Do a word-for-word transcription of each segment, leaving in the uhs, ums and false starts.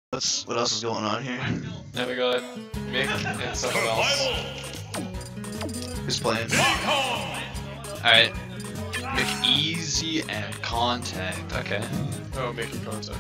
What's what else is going on here? Then we got Mick and someone else. Who's playing? Alright. Mick Easy and Contact. Okay. Oh, Mick and Contact.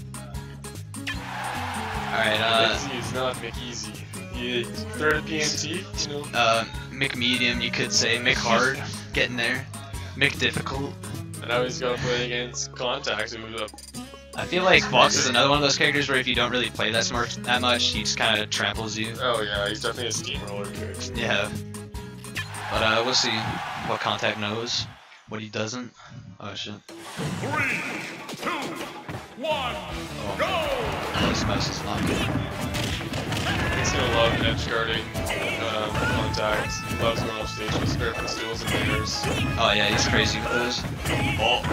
Alright, uh. Mick is not Mick Easy. He third P M T, you know? Uh, Mick Medium, you could say. Mick Hard, getting there. Mick Difficult. And now he's got to play against Contact, who's a I feel like Fox is another one of those characters where if you don't really play that smart that much, he just kind of tramples you. Oh yeah, he's definitely a steamroller character. Yeah. But uh, we'll see what Contact knows, what he doesn't. Oh shit. Three, two, one, Oh. go! This mouse is not good. He's gonna love edge guarding um, Contact. He loves going off stage with spare pistols and layers. Oh yeah, he's crazy with those. Oh.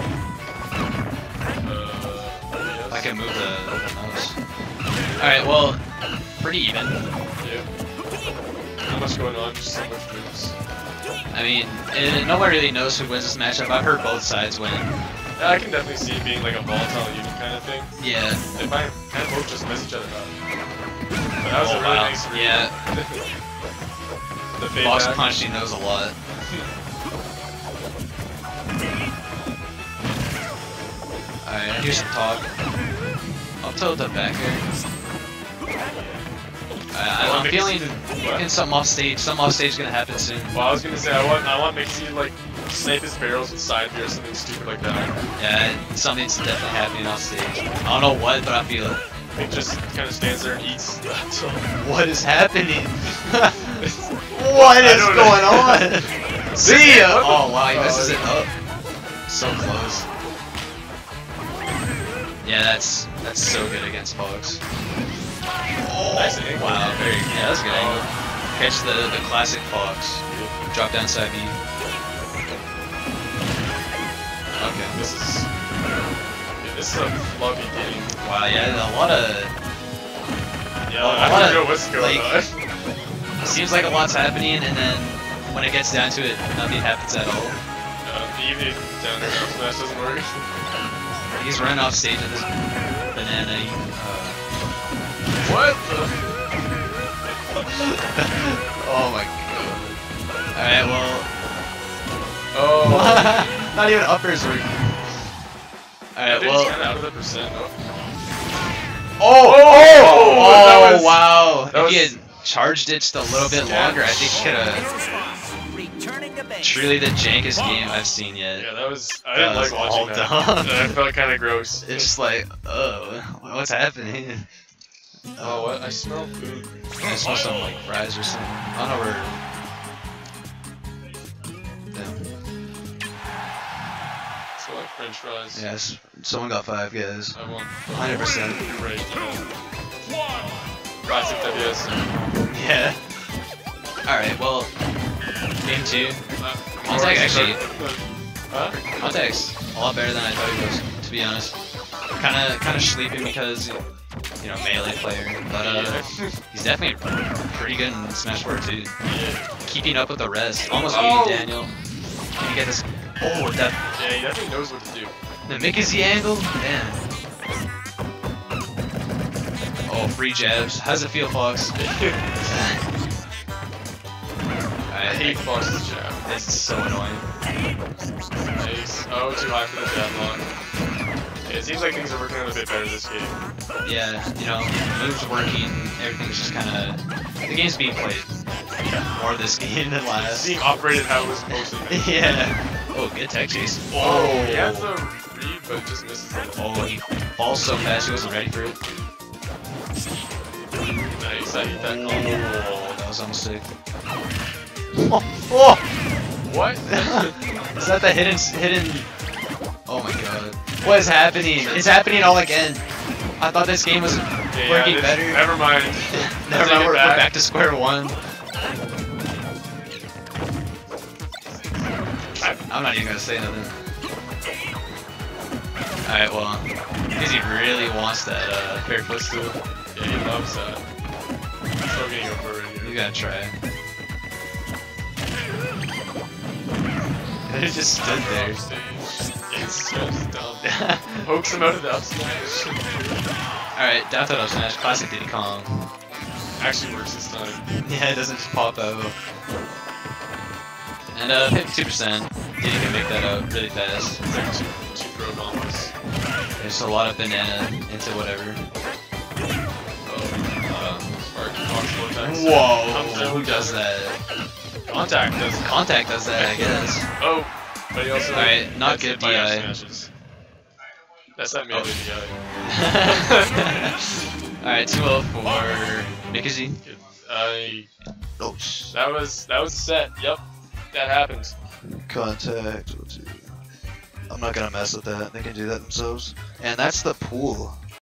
Uh, I can move the, the mouse. Alright, well, pretty even. Yeah. Not much going on, just some with moves. I mean, it, no one really knows who wins this matchup. I've heard both sides win. Yeah, I can definitely see it being like a volatile unit kind of thing. Yeah. They might kind of both just mess each other up. But that was Oh, a really wow. nice read. Yeah. The Box feedback. Punch, he knows a lot. Alright, here's some talk. I'll tilt the back here. Uh, I'm feeling getting something off stage. Something off stage is gonna happen soon. Well, I was gonna say I want I want Mixie to like snipe his barrels with side beer or something stupid like that. Yeah, something's definitely happening off stage. I don't know what, but I feel it. It just kind of stands there and eats until. What is happening? What is don't going know. on? See ya! What the- Oh wow, he oh, messes it yeah. up. So close. Yeah, that's that's so good against Fox. Oh, Nice angle. wow, very yeah, that's a good angle. Catch the the classic Fox. Drop down side B. Okay. This is. Yeah, this is a fluffy game. Wow, yeah, a lot of. Yeah, A I lot don't know of, what's going like- on. Seems like a lot's happening, and then when it gets down to it, nothing happens at all. Uh, even down there, smash doesn't work. He's running off stage with this banana. Uh, What the? oh my god. Alright, well. Oh. Not even uppers working. I Alright, think well. it's kind of out of the percent. Oh. Oh! Oh! Oh! That was- Wow! that If he was- had charged it just a little bit Yeah. longer, I think he could have. Truly the jankest game I've seen yet. Yeah, that was. I didn't That was like watching all that. dumb. I felt kind of gross. It's just like, oh, what's happening? Oh, what? I smell food. I smell some like fries or something. I don't know where. Damn. So like French fries. Yes, someone got five guys. I want. one hundred percent. Right. Classic W S. Yeah. Alright, well, game two. Uh, Contact actually- Huh? Contact's a lot better than I thought he was, to be honest. Kinda, kinda sleeping because, you know, melee player, but uh, he's definitely pretty good in Smash four too. Yeah. Keeping up with the rest, almost Oh. beating Daniel. Can you get this? Oh, that Yeah, he definitely knows what to do. the Mickey angle? Damn. Oh, free jabs. How's it feel, Fox? I hate Fox's jab. This is so annoying. Nice. Oh, too high for the jab lock. Yeah, it seems like things are working out a bit better this game. Yeah, you know, moves working, everything's just kind of... The game's being played more this game than It's last. being operated how it was supposed to be. Yeah. Oh, good tech chase. Oh, he has the read, but just misses it. Oh, he falls so fast he wasn't ready for it. Nice, I hate that combo. Oh, that was almost sick. Oh, oh! What? Is that the hidden, hidden... Oh my god. What is happening? It's happening all again. I thought this game was Yeah, working yeah, better. Never mind. Never Take mind, it we're, we're back. back to square one. I'm not even gonna say nothing. Alright, well, because he really wants that uh, fair footstool. Yeah, he loves that. Still getting over right You here. gotta try it. It just stood there. Off stage. Yeah, It's just dumb. Pokes him out of the up smash. Alright, down throw up smash, classic Diddy Kong. Actually works this time. Yeah, it doesn't just pop out. And uh, fifty-two percent. Diddy can make that out really fast. It's like two, two pro bombs. There's a lot of banana into whatever. Oh, Spark Fox Vortex. Whoa! Who does that? Contact does it. Contact does that, I guess. Oh, but he also Alright, not gets good hit by up D I. smashes. That's that melee D I. Alright, two oh for Mikazi. I. Oh, sh- That was that was set. Yep, that happened. contact. We'll do- I'm not gonna mess with that. They can do that themselves. And that's the pool.